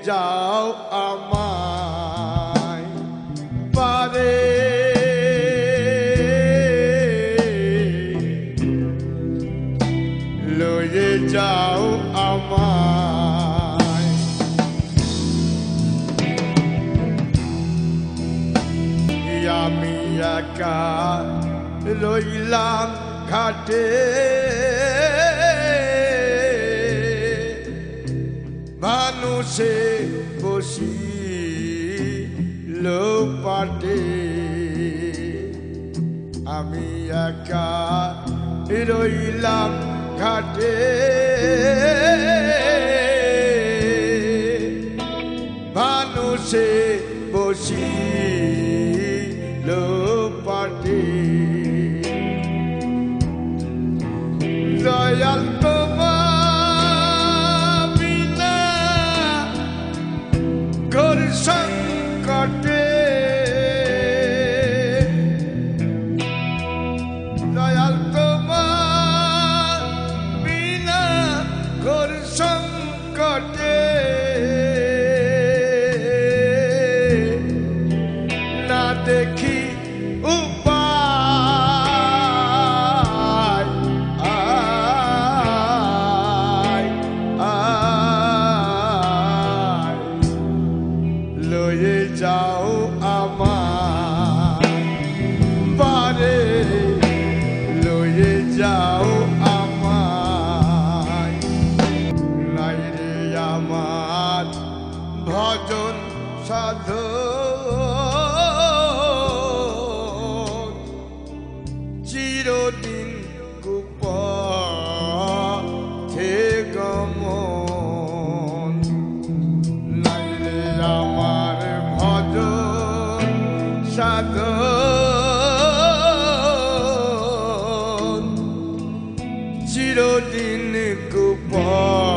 যাও আমায় পারে লয়ে যাও আমায় আমি একা রইলাম ঘাটে ভানুষে বসিল পাটে আমি একা রইলাম ঘাটে ভানুষে বসিল পাটে দয়াল তোমার বিনা ঘোর সংকটে দয়াল তোমার বিনা ঘোর সংকটে না দেখি লয়ে যাও আমায় পারে লয়ে যাও আমায় নাই রে আমার ভজন সাধন চিরদিন কুপথে গমন নাই রে আমার ভজন সাধন চিরদিন কুপথে